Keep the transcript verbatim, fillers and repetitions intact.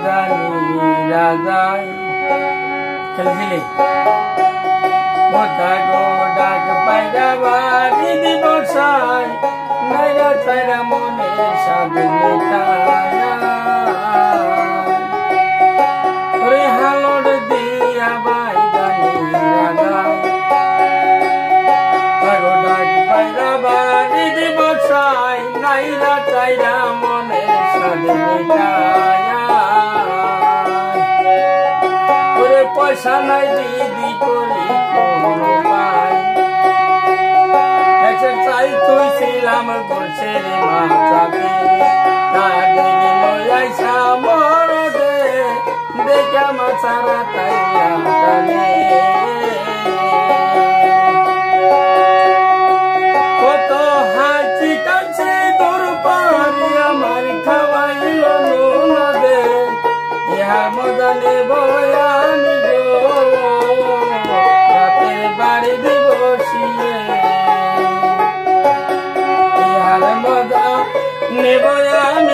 মদানি রাজায় খেলছিলি মোটা গো ডাক পায়রা বাড়ি দিবসায় নাইরা চাইরা মনে সাদ মিঠায়া ওরে হালর দিয়া বাইদানি রাজায় গো ডাক পায়রা বাড়ি দিবসায় নাইরা চাইরা মনে সাদ মিঠায়া ওরে পয়সা নাই দিদি করি কোনো পাই এসে চাই তুই ছিলাম গোছের মাথাতে তা দেখি লইয়াইসা মরদে দেখা মাছারা তাইয়া টানে কত হাঁচি কাছে তোর পারি আমার খাওয়াইল নুন দে ইহা মদানে বয়ানি গো রাতের বাড়ি দিবসিয়ে ইহার মদা নেবয়ানি